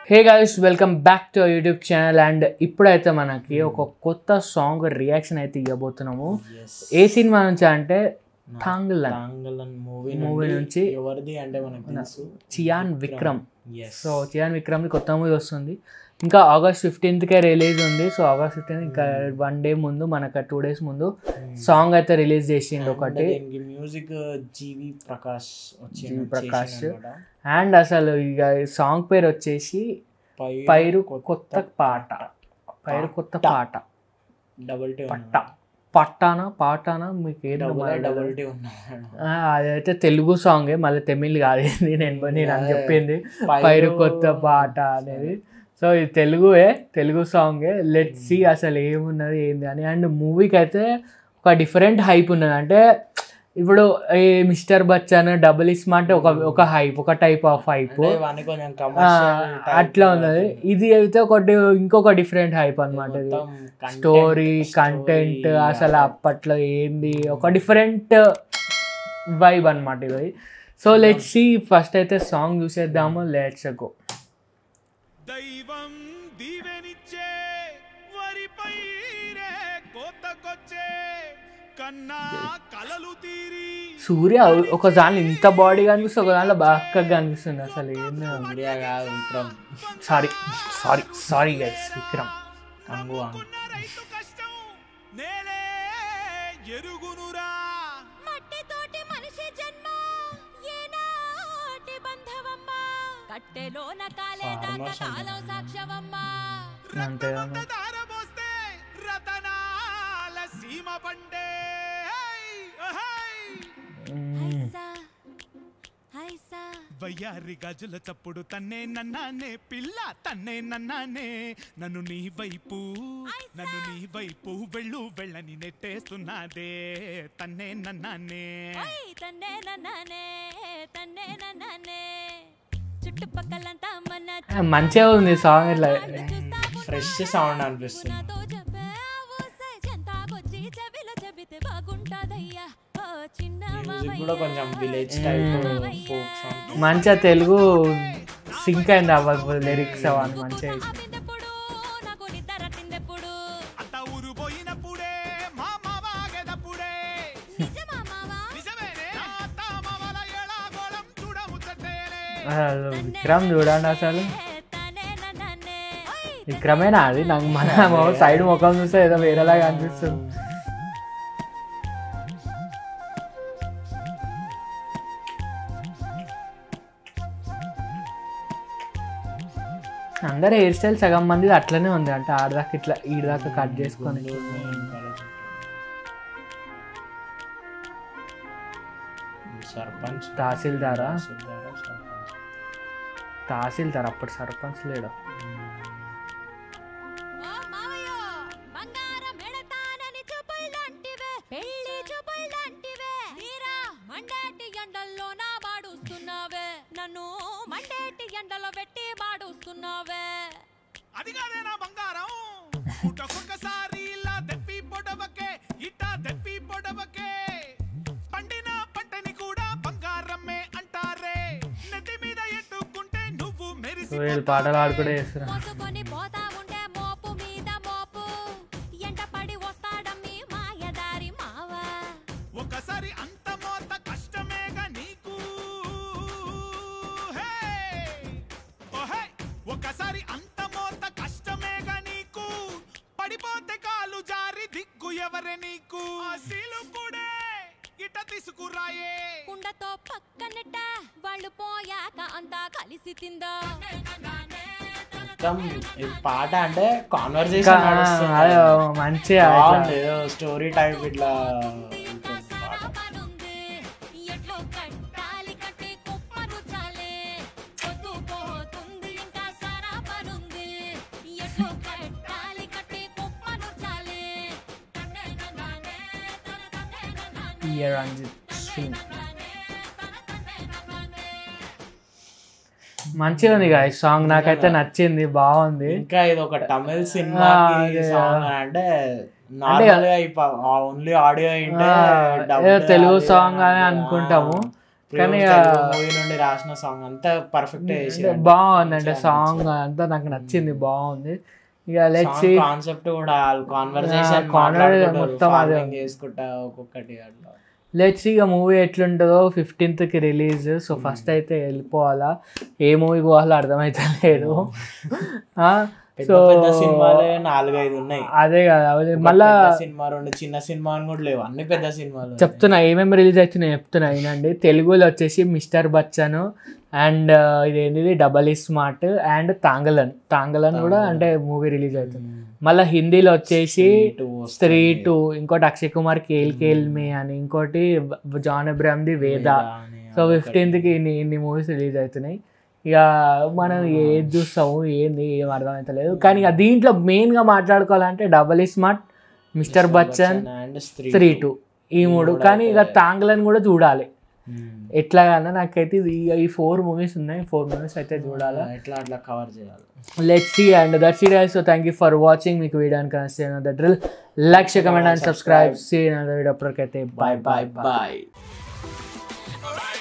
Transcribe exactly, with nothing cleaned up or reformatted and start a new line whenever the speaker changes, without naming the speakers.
Hey guys, welcome back to our YouTube channel and ఇప్పుడైతే మనకి ఒక కొత్త సాంగ్ రియాక్షన్ అయితే ఇవ్వబోతున్నాము. ఏ సినిమా నుంచి అంటే థాంగలాన్
థాంగలాన్ మూవీ
మూవీ నుంచి
ఎవరిది అంటే మనకు తెలుసు
చియాన్ విక్రమ్. సో చియాన్ విక్రమ్ ది కొత్త మూవీ వస్తుంది. ఇంకా ఆగస్ట్ ఫిఫ్టీన్త్ కే రిలీజ్ ఉంది. సో ఆగస్ట్ ఫిఫ్టీన్త్ ఇంకా వన్ డే ముందు మనకు టూ డేస్ ముందు సాంగ్ అయితే రిలీజ్ చేసిండు ఒకటి.
Music G V Prakash
G V Prakash and అసలు ఇక సాంగ్ పేరు వచ్చేసి పైరు కొత్త పాట. పైరు కొత్త పాట
డబుల్ టీ
పట్ట పట్టానా పాటానా మీకు ఏది అదైతే తెలుగు సాంగే, మళ్ళీ తమిళ్ కాదేంది. నేను నేను అని చెప్పింది పైరు కొత్త పాట అనేది. సో ఇది తెలుగువే, తెలుగు సాంగే. లెట్ సి అసలు ఏమున్నది ఏంది అని. అండ్ మూవీకి అయితే ఒక డిఫరెంట్ హైప్ ఉన్నది. అంటే ఇప్పుడు ఈ మిస్టర్ బచ్చన్ డబుల్ ఇస్మా అంటే ఒక ఒక హైప్, ఒక టైప్ ఆఫ్ హైప్ అట్లా ఉన్నది. ఇది అయితే ఒకటి ఇంకొక డిఫరెంట్ హైప్ అనమాట. ఇది స్టోరీ కంటెంట్ అసలు అప్పట్లో ఏంది ఒక డిఫరెంట్ వైబ్ అనమాట ఇది. సో లెట్స్ సి ఫస్ట్ అయితే సాంగ్ చూసేద్దాము. Let's go. దైవం దీవెనిచ్చే వరిపై రే కోతకొచ్చే కన్నా కలలు తీరి. సూర్య ఒక దాంట్లో ఇంత బాడీ కనిపిస్తుంది, ఒక దాంట్లో బాగా కనిపిస్తుంది. అసలు ఏంది
Vikram
sorry sorry sorry guys Vikram
అంగు
ఎరుగునురా మట్టితోటి మనిషి జన్మ ఏనాటి బంధవమ్మ కట్టెలోన కాలేదాకా కాలం సాక్ష్యవమ్మ రక్తమంత దారబోస్తే రతనాల సీమ పండే. వయ్యారి గాజుల చప్పుడు తన్నే నన్నానే పిల్ల తన్నే నన్నానే నన్ను నీ వైపు నన్ను నీ వైపు వెళ్ళు వెళ్ళని నెట్టేస్తున్నాదే తన్నే నన్నానే తన్నే నన్నానే తన్నే నన్నానే. చుట్టుపక్కలంతా మన
మంచిగా ఉంది సాంగ్. ఇట్లా
ఫ్రెష్ సౌండ్ అనిపిస్తుంది. మ్యూజిక్ కూడా కొంచెం విలేజ్ టైప్ ఫోక్ సాంగ్.
మంచిగా తెలుగు సింక్ అయింది అవ్వ లిరిక్స్ అవన్నీ మంచిగా. విక్రమ్ చూడండి అసలు విక్రమేనా అది? నాకు మన సైడ్ ముఖం చూస్తే ఏదో వేరేలాగా అనిపిస్తుంది. అందరు హెయిర్ స్టైల్ సగం మంది అట్లనే ఉంది. అంటే ఆడదాకా ఇట్లా ఈడదాకా కట్ చేసుకొని
సర్పంచ్
తహసీల్దారా తహసీల్దార్ అప్పుడు సర్పంచ్ లేడు.
నన్ను మండేటి ఎండలో పెట్టి బాడుస్తున్నావే అదిగానే నా బంగారం ఒక్కొక్కసారి ఇలా దెప్పి పొడవకే ఇట్టా దెప్పి పొడవకే పండిన పంటని కూడా బంగారమే అంటారే నెత్తి మీద ఎట్టుకుంటే నువ్వు మెరిసి
పాటలు ఆడుకుంటే
మోసుకొని పోతా ఉంటే మోపు మీద మోపు ఎంట పడి వస్తాడమ్మి మాయదారి మావా ఒకసారి అంత మోత కష్టమేగా నీకు ఒకసారి అంత మోత కష్టమేగా నీకు పడిపోతే కాలు జారి దిక్కు ఎవరే నీకు అసలు కూడా ఇట తీసుకురాయే కుండతో పక్కనట వాళ్ళు పోయాక అంతా కలిసి తిందా.
పాట అంటే కాన్వర్సేషన్
మంచిగా
స్టోరీ టైప్ ఇట్లా
మంచిగా ఉంది గాయ్ సాంగ్. నాకైతే నచ్చింది, బాగుంది.
ఇంకా ఇది ఒక తమిళ సినిమా సాంగ్ అంటే ఓన్లీ ఆడియో
తెలుగు సాంగ్ అని అనుకుంటాము, కానీ
మూవీ నుండి రాసిన సాంగ్ అంతా పర్ఫెక్ట్ చేసి
బాగుంది అంటే సాంగ్ అంతా నాకు నచ్చింది, బాగుంది. ఇక లెట్స్ సీ
కాన్సెప్ట్ కూడా కాన్వర్సేషన్
మొత్తం అదే
చేసుకుంటా ఒక్కొక్కటి అట్లా.
లెట్స్ ఇక మూవీ ఎట్లుంటుందో. ఫిఫ్టీన్త్కి రిలీజ్. సో ఫస్ట్ అయితే వెళ్ళిపోవాలా, ఏ మూవీ పోవాలో అర్థమైతే లేదు.
సో సినిమాలే నాలుగైదు ఉన్నాయి.
అదే కదా, మళ్ళా
సినిమా రెండు చిన్న సినిమా అని కూడా లేవు, అన్ని పెద్ద సినిమాలు.
చెప్తున్నా ఏమేమి రిలీజ్ అవుతున్నాయి చెప్తున్నా వినండి. తెలుగులో వచ్చేసి మిస్టర్ బచ్చన్ అండ్ ఇదేంటిది double i smart and Thangalaan. Thangalaan కూడా అంటే మూవీ రిలీజ్ అవుతుంది. మళ్ళీ హిందీలో వచ్చేసి స్త్రీ టూ, ఇంకోటి అక్షయ్ కుమార్ కేల్ కేల్ మే అని, ఇంకోటి జాన్ అబ్రామ్ది వేద. సో ఫిఫ్టీన్త్కి ఇన్ని ఇన్ని మూవీస్ రిలీజ్ అవుతున్నాయి. ఇక మనం ఏది చూస్తాము ఏంది ఏం అర్థమవుతలేదు. కానీ ఇక దీంట్లో మెయిన్గా మాట్లాడుకోవాలంటే double i smart, mister Bachchan, స్త్రీ టూ, ఈ మూడు. కానీ ఇక తాంగలన్ కూడా చూడాలి ఎట్లాగన్నా. నాకైతే ఈ ఫోర్ మూవీస్ ఉన్నాయి, ఫోర్ మూవీస్ అయితే చూడాలి,
ఎట్లా అట్లా కవర్ చేయాలి.
Let's see and that's it guys. So thank you for watching. మీకు వీడియో కనుక the drill like share comment and subscribe. See another video. అప్పటికైతే బాయ్ బాయ్ బాయ్.